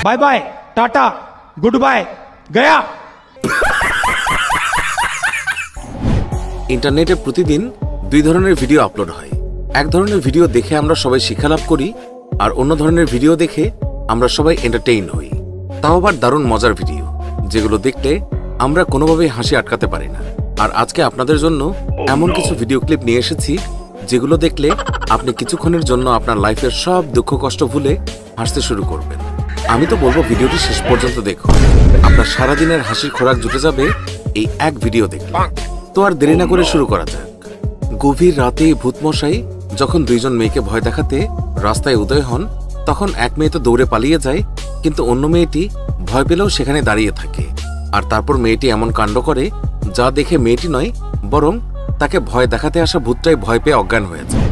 Bye bye tata goodbye गया। ইন্টারনেটে প্রতিদিন দুই ধরনের ভিডিও আপলোড হয়। এক ধরনের ভিডিও দেখে আমরা সবাই শিক্ষা লাভ করি, আর অন্য ধরনের ভিডিও দেখে আমরা সবাই এন্টারটেইন হই। তাও আবার দারুণ মজার ভিডিও, যেগুলো দেখলে আমরা কোনোভাবেই হাসি আটকাতে পারি না। আর আজকে আপনাদের জন্য এমন কিছু ভিডিও ক্লিপ নিয়ে এসেছি যেগুলো দেখলে আপনি কিছুক্ষণের জন্য আপনার লাইফের সব দুঃখ কষ্ট ভুলে হাসতে শুরু করবেন। আমি তো বলবো ভিডিওটি শেষ পর্যন্ত দেখুন, আপনার সারাদিনের হাসির খোরাক জুটে যাবে এই এক ভিডিও দেখলে। তো আর দেরি না করে শুরু করা যাক। গভীর রাতে ভূতমশাই যখন দুইজন মেয়েকে ভয় দেখাতে রাস্তায় উদয় হন, তখন এক মেয়ে তো দৌড়ে পালিয়ে যায়, কিন্তু অন্য মেয়েটি ভয় পেলেও সেখানে দাঁড়িয়ে থাকে। আর তারপর মেয়েটি এমন কাণ্ড করে যা দেখে মেয়েটি নয়, বরং তাকে ভয় দেখাতে আসা ভূতটাই ভয় পেয়ে অজ্ঞান হয়ে যায়।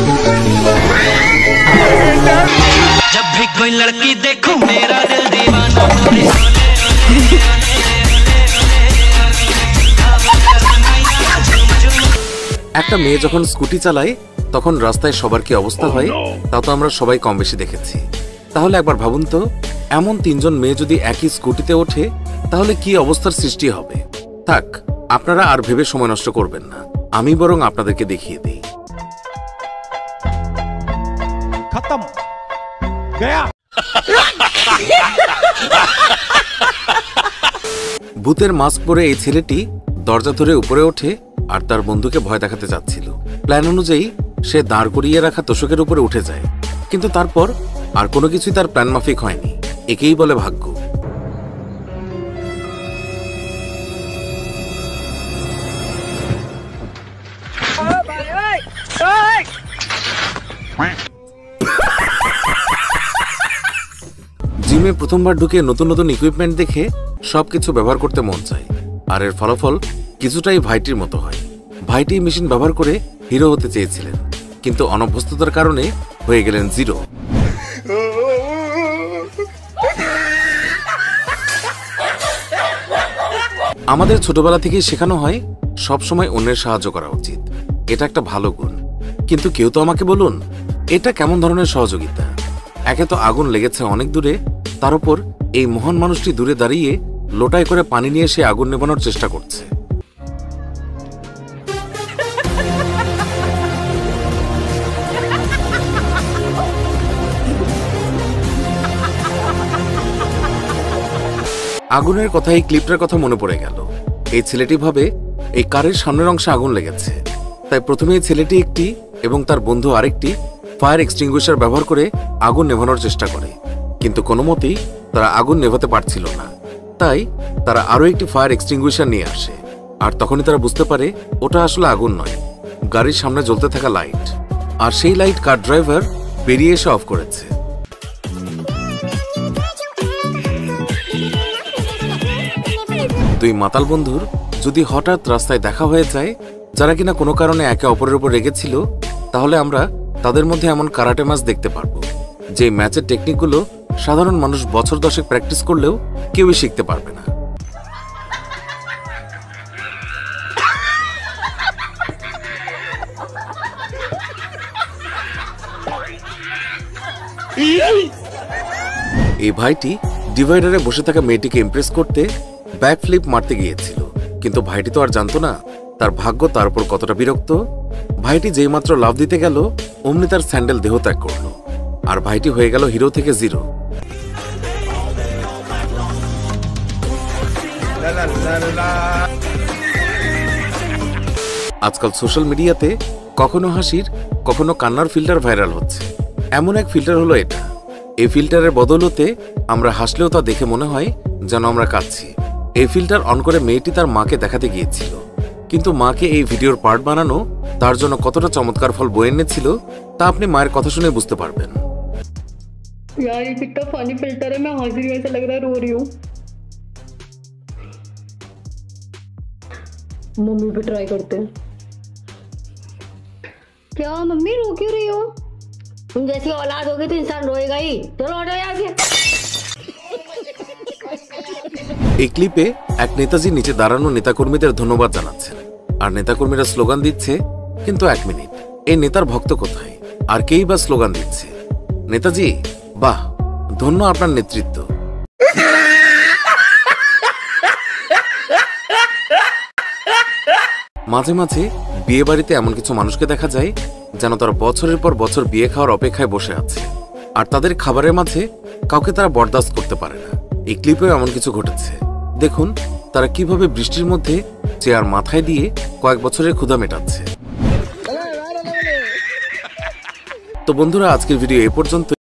একটা মেয়ে যখন স্কুটি চালায় তখন রাস্তায় সবার কি অবস্থা হয় তা তো আমরা সবাই কম বেশি দেখেছি। তাহলে একবার ভাবুন তো, এমন তিনজন মেয়ে যদি একই স্কুটিতে ওঠে তাহলে কি অবস্থার সৃষ্টি হবে। থাক, আপনারা আর ভেবে সময় নষ্ট করবেন না, আমি বরং আপনাদেরকে দেখিয়ে দিই। खत्म गया। ভূতের মাস্ক পরে এই ছেলেটি দরজা ধরে উপরে ওঠে আর তার বন্ধুকে ভয় দেখাতে যাচ্ছিল। প্ল্যান অনুযায়ী সে দাঁড় করিয়ে রাখা তোষকের উপরে উঠে যায়, কিন্তু তারপর আর কোনো কিছুই তার প্ল্যান মাফিক হয়নি। একেই বলে ভাগ্য। জিমে প্রথমবার ঢুকে নতুন নতুন ইকুইপমেন্ট দেখে সবকিছু ব্যবহার করতে মন চায়, আর এর ফলাফল কিছুটাই ভাইটির মতো হয়। ভাইটি মেশিন ব্যবহার করে হিরো হতে চেয়েছিলেন, কিন্তু অনভ্যস্ততার কারণে হয়ে গেলেন জিরো। আমাদের ছোটবেলা থেকেই শেখানো হয় সবসময় অন্যের সাহায্য করা উচিত, এটা একটা ভালো গুণ। কিন্তু কেউ তো আমাকে বলুন, এটা কেমন ধরনের সহযোগিতা? একে তো আগুন লেগেছে অনেক দূরে, তার উপর এই মহান মানুষটি দূরে দাঁড়িয়ে লোটায় করে পানি নিয়ে সে আগুন নেভানোর চেষ্টা করছে। আগুনের কথা এই ক্লিপটার কথা মনে পড়ে গেল। এই ছেলেটি ভাবে এই কারের সামনের অংশে আগুন লেগেছে, তাই প্রথমে এই ছেলেটি একটি এবং তার বন্ধু আরেকটি ফায়ার এক্সটিংগুইশার ব্যবহার করে আগুন নেভানোর চেষ্টা করে, কিন্তু কোনো মতেই তারা আগুন নেভাতে পারছিল না। তাই তারা আরো একটি ফায়ার এক্সটিংগুইশার নিয়ে আসে, আর তখনই তারা বুঝতে পারে ওটা আসলে আগুন নয়, গাড়ির সামনে জ্বলতে থাকা লাইট। আর সেই লাইট কার ড্রাইভার বেরিয়ে এসে অফ করেছে। দুই মাতাল বন্ধুর যদি হঠাৎ রাস্তায় দেখা হয়ে যায়, যারা কিনা কোনো কারণে একে অপরের উপর রেগেছিল, তাহলে আমরা তাদের মধ্যে এমন কারাটে ম্যাচ দেখতে পারবো যে ম্যাচের টেকনিকগুলো সাধারণ মানুষ বছর দশেক প্র্যাকটিস করলেও কেউই শিখতে পারবে না। এই ভাইটি ডিভাইডারে বসে থাকা মেয়েটিকে ইমপ্রেস করতে ব্যাক ফ্লিপ মারতে গিয়েছিল, কিন্তু ভাইটি তো আর জানতো না তার ভাগ্য তার উপর কতটা বিরক্ত। ভাইটি যেই মাত্র লাফ দিতে গেল অমনি তার স্যান্ডেল দেহ ত্যাগ করলো, আর ভাইটি হয়ে গেল হিরো থেকে জিরো। আজকাল সোশ্যাল মিডিয়াতে কখনো হাসির কখনো কান্নার ফিল্টার ভাইরাল হচ্ছে। এমন এক ফিল্টার হলো এটা। এই ফিল্টারের বদৌলতে আমরা হাসলেও তা দেখে মনে হয় যেন আমরা কাঁদছি। এই ফিল্টার অন করে মেয়েটি তার মাকে দেখাতে গিয়েছিল, কিন্তু মাকে এই ভিডিওর পার্ট বানানো তার জন্য কতটা চমৎকার ফল বয়ে এনেছিল তা আপনি মায়ের কথা শুনে বুঝতে পারবেন। यार ये कितना फनी फिल्टर है, मैं हंस रही हूँ, ऐसा लग रहा है रो रही हूँ। मम्मी पे ट्राई करते हैं। क्या मम्मी रो क्यों रही हो? तुम जैसी औलाद होगी तो इंसान रोएगा ही। चलो हटो यहाँ से। এই ক্লিপে এক নেতাজি নিচে দাঁড়ানো নেতাকর্মীদের ধন্যবাদ জানাচ্ছেন, আর নেতাকর্মীরা স্লোগান দিচ্ছে। কিন্তু এক মিনিট, এই নেতার ভক্ত কোথায়? আর কেই বা স্লোগান দিচ্ছে? নেতাজি, বাহ, ধন্য আপনার নেতৃত্ব, মাঝে মাঝে বিয়ে বাড়িতে এমন কিছু মানুষকে দেখা যায় যেন তারা বছরের পর বছর বিয়ে খাওয়ার অপেক্ষায় বসে আছে, আর তাদের খাবারের মাঝে কাউকে তারা বরদাস্ত করতে পারে না। এই ক্লিপেও এমন কিছু ঘটেছে। দেখুন তারা কিভাবে বৃষ্টির মধ্যে চেয়ার মাথায় দিয়ে কয়েক বছরের ক্ষুধা মেটাচ্ছে। তো বন্ধুরা, আজকের ভিডিও এ পর্যন্ত।